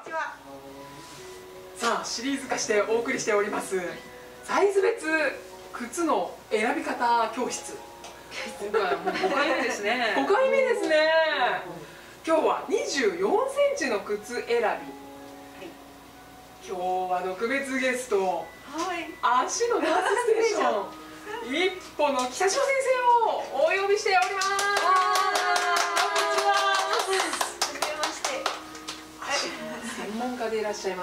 ちは。 さあ、シリーズ化してお送りしておりますサイズ別靴の選び方教室。 今回はもう5回目ですね。 5回目ですね。今日は24センチの靴選び、今日は特別ゲスト、足のナースステーション一歩の北島先生をお呼びしております。こんにちは。 はじめまして。 足の専門家でいらっしゃいます。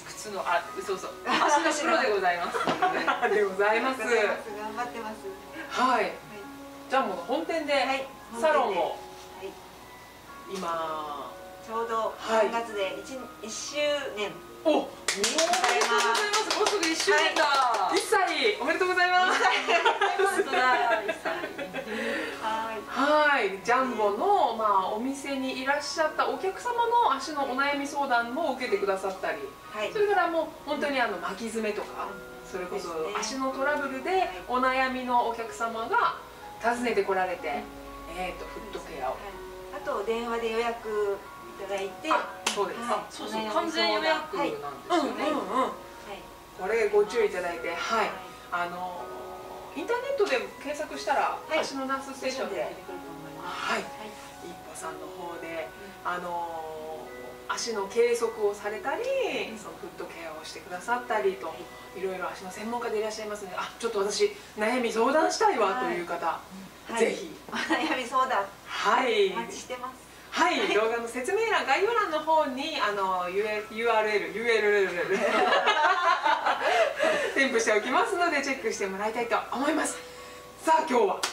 靴のそう足のプロでございます。 でございます。 頑張ってます。 はい。ジャンボの本店でサロンを今ちょうど3月で1周年。 お、おめでとうございます。 もうすぐ1周年だ。 1歳おめでとうございます。 本当だ。1歳。 はい、ジャンボのお店にいらっしゃったお客様の足のお悩み相談も受けてくださったり、それからもう本当に巻き爪とか、それこそ足のトラブルでお悩みのお客様が訪ねてこられて、フットケアを、 あと電話で予約いただいて、 そうです、 そうそう、完全予約なんですよね。 これご注意いただいて、はい、インターネットで検索したら足のナースステーションで、はい、一歩さんの方で足の計測をされたり、そのフットケアをしてくださったりと、いろいろ足の専門家でいらっしゃいますので、ちょっと私悩み相談したいわという方、ぜひお悩み相談、 はいお待ちしてます。 はい、動画の説明欄、概要欄の方にURL 添付しておきますので、チェックしてもらいたいと思います。さあ、今日は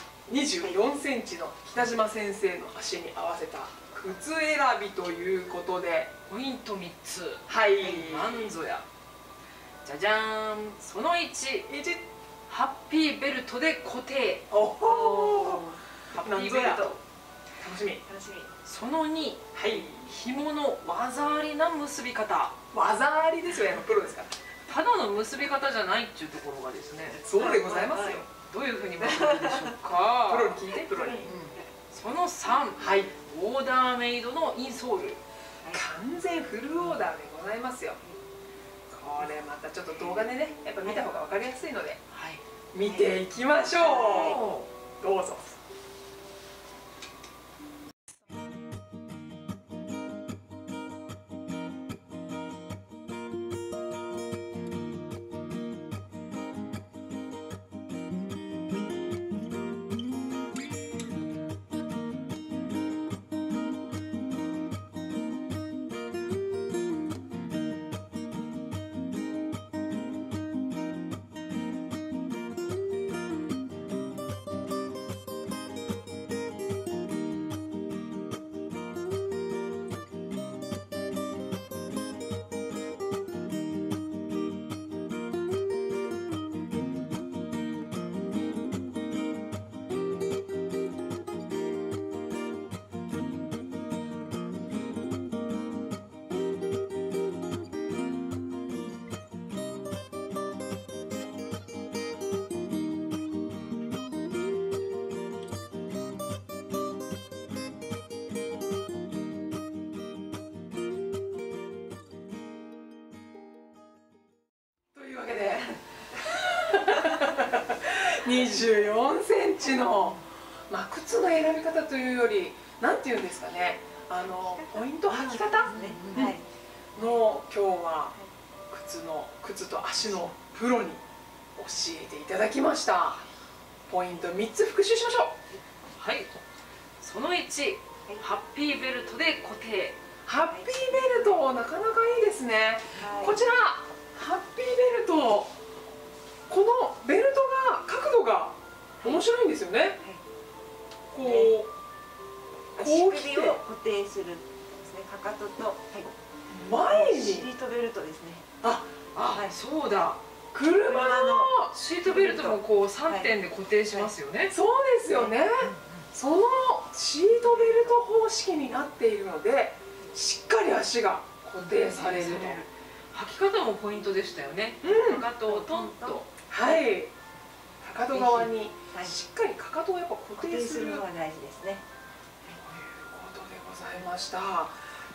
24センチの北島先生の足に合わせた靴選びということで、 ポイント3つ。 はい、 なんぞや。じゃじゃーん。その1、ハッピーベルトで固定。 おお、 ハッピーベルト。 楽しみ。 その2、紐の技ありな結び方。 技ありですよね、プロですから。 ただの結び方じゃないっていうところがですね。 そうでございますよ。 どういうふうに結ぶんでしょうか。 プロに聞いて、プロに。 その3、オーダーメイドのインソール。 完全フルオーダーでございますよ。これまたちょっと動画でね、やっぱ見た方が分かりやすいので、見ていきましょう。どうぞ。24センチの、靴の選び方というより、なんていうんですかね、ポイント履き方の今日は靴と足のプロに教えていただきました。ポイント3つ復習しましょう。 はい。その1、ハッピーベルトで固定。 ハッピーベルト、なかなかいいですね。こちらハッピーベルト、このベルトが角度が面白いんですよね。こう足首を固定するですね。かかとと前にシートベルトですね。 そうだ。 車のシートベルトもこう3点で固定しますよね。 そうですよね。そのシートベルト方式になっているので、しっかり足が固定されると。 履き方もポイントでしたよね。かかとをトンと。 はい。かかと側にしっかりかかとをやっぱ固定するのが大事ですね。 ということでございました。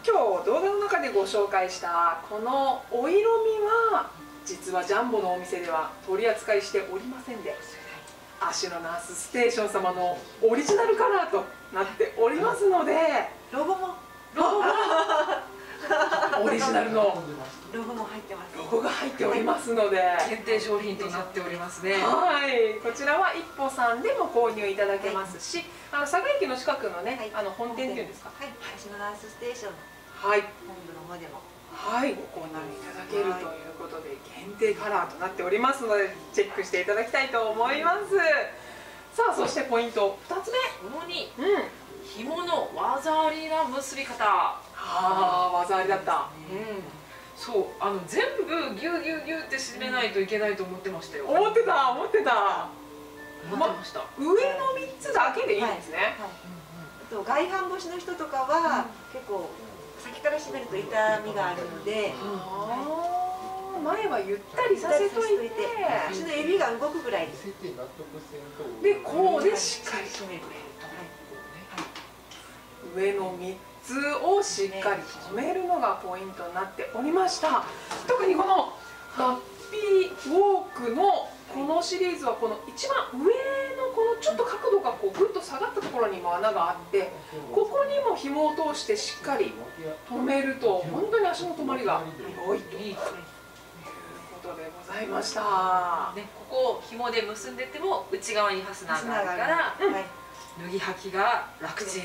今日動画の中でご紹介したこのお色味は実はジャンボのお店では取り扱いしておりませんで、足のナースステーション様のオリジナルカラーとなっておりますので、 ロゴもオリジナルのロゴも入ってます。 ロゴが入っておりますので、 限定商品となっておりますね。 はい、こちらは一歩さんでも購入いただけますし、佐賀駅の近くのね、本店っていうんですか、 はい、足のナースステーションのはい、 本部の方でもはい、ご購入いただけるということで、限定カラーとなっておりますので、チェックしていただきたいと思います。さあ、そしてポイント2つ目。 この2、 うん、 紐の技ありな結び方。 ああ、技ありだった。 そう、全部ギュギュギュって締めないといけないと思ってましたよ。 思ってた。 思ってました。 上の3つだけでいいんですね。 あと外反母趾の人とかは結構先から締めると痛みがあるので、 前はゆったりさせといて、 足の指が動くぐらいですで、こうでしっかり締める。 上の3つをしっかり止めるのがポイントになっておりました。特にこのハッピーウォークのこのシリーズはこの一番上のこのちょっと角度がこうぐっと下がったところにも穴があって、ここにも紐を通してしっかり止めると本当に足の止まりが良いということでございました。 ね、ここ紐で結んでても内側にファスナーがあるから脱ぎ履きが楽ちん。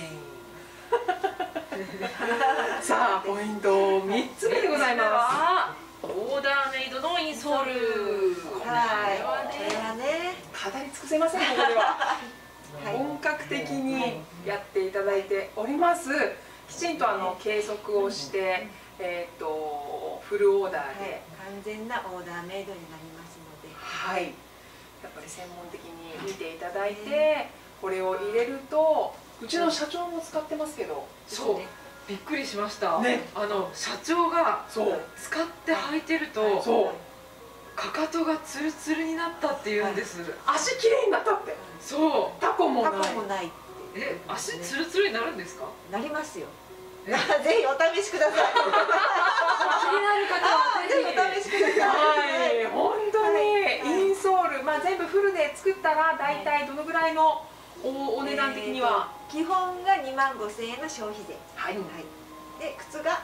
さあ、ポイント3つ目でございます。 オーダーメイドのインソール。 はい、これはね、 語り尽くせません。ここでは本格的にやっていただいております。きちんと計測をして、フルオーダーで、 完全なオーダーメイドになりますので、 はい、やっぱり専門的に見ていただいて、これを入れると、うちの社長も使ってますけど、 そう、びっくりしました。 ね、 社長が使そうって履いてると、 そう、 かかとがツルツルになったって言うんです。 足きれいになったって。 そう、 タコもない。 タコもない。 足ツルツルになるんですか？ なりますよ。ぜひお試しください。 気になる方はぜぜひお試しください。 はい、本当にインソール、全部フルで作ったら大体どのぐらいのお値段的には？ 基本が25,000円の消費税。 はい。 で、靴が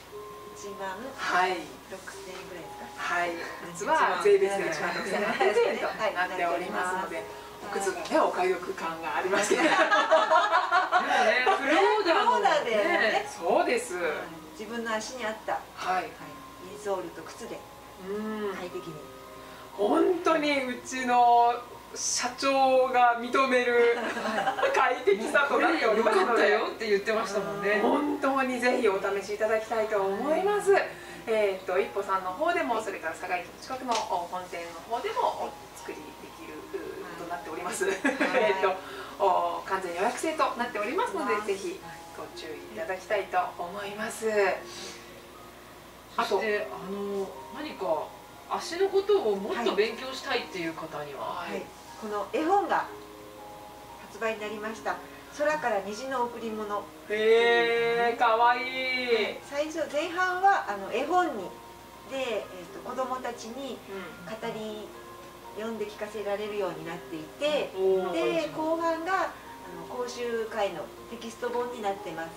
1万6,000円ぐらいですか？ はい。靴は税別で16,800円となっておりますので、靴がね、お買い得感がありますけど。 でもね、フルオーダーでね。 そうです。 自分の足に合ったインソールと靴で快適に。 本当にうちの社長が認める快適さとなっておりますので、 よって言ってましたもんね。 本当にぜひお試しいただきたいと思います。一歩さんの方でも、それから佐賀駅の近くの本店の方でもお作りできることになっております。完全予約制となっておりますので、ぜひご注意いただきたいと思います。 あと何か足のことをもっと勉強したいっていう方には、 この絵本が発売になりました。空から虹の贈り物。 へえ、かわいい。 最初前半は絵本にで、子供たちに語り読んで聞かせられるようになっていて、で後半が講習会のテキスト本になってます。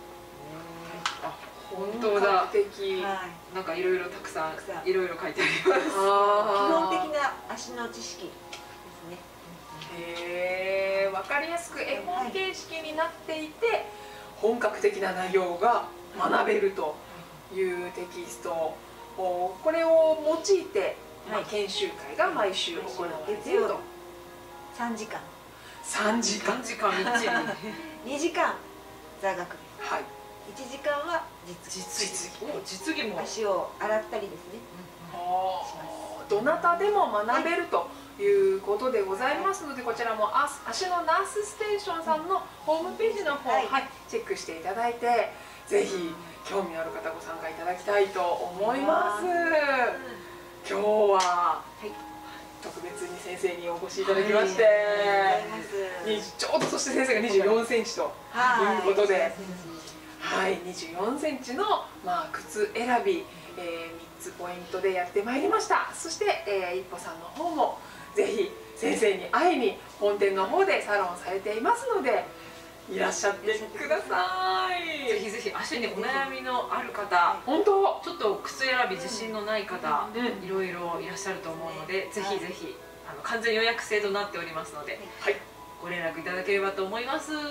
本当だ。なんかいろいろたくさんいろいろ書いてあります。 基本的な足の知識ですね。 へえ、わかりやすく絵本形式になっていて、本格的な内容が学べるというテキスト。これを用いて研修会が毎週行われていると。 3時間。 3時間。 3時間みっちり。 2時間座学です。 はい。 1時間は実技も足を洗ったりですね。 どなたでも学べるということでございますので、こちらも足のナースステーションさんのホームページの方、チェックしていただいて、ぜひ興味のある方ご参加いただきたいと思います。今日は特別に先生にお越しいただきまして、ちょうどそして先生が24センチということで、 はい、24センチの、靴選び、3つポイントでやってまいりました。そして、一歩さんの方もぜひ先生に会いに本店の方でサロンされていますので、いらっしゃってください。 ぜひぜひ足にお悩みのある方、 本当ちょっと靴選び自信のない方、いろいろいらっしゃると思うので、ぜひぜひ完全予約制となっておりますので、 はい、 ご連絡いただければと思います。 はい、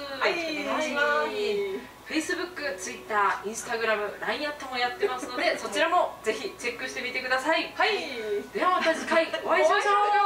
お願いします。 Facebook、Twitter、Instagram、LINE アットもやってますので、そちらもぜひチェックしてみてください。 はい、 ではまた次回お会いしましょう。